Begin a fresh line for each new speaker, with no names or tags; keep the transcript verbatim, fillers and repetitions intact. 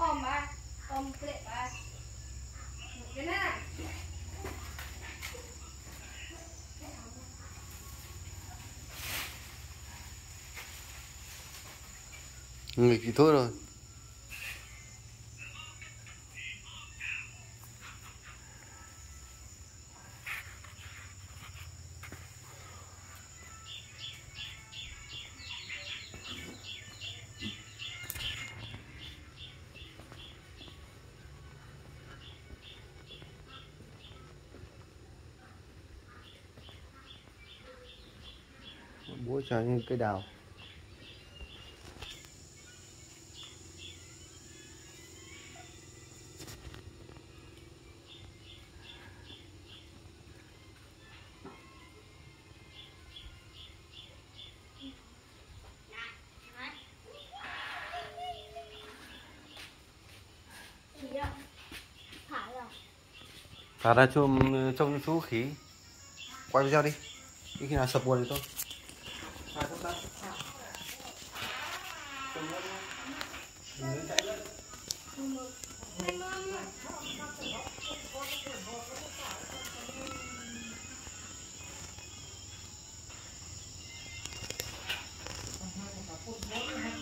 ôm ba ôm cái ba cái này
Nghịch thì thôi rồi. Bố cho như cây đào. Thả ra cho trông chú khí. Quay video đi. Đi khi nào sập buồn thì thôi.
Hãy subscribe cho kênh Ghiền Mì Gõ để không bỏ lỡ những video hấp dẫn.